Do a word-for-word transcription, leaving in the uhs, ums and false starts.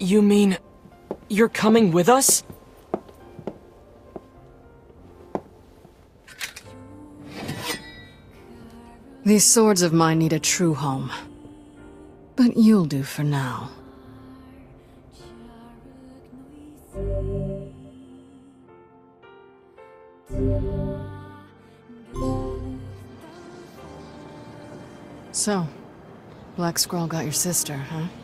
You mean... you're coming with us? These swords of mine need a true home. But you'll do for now. So, Black Scroll got your sister, huh?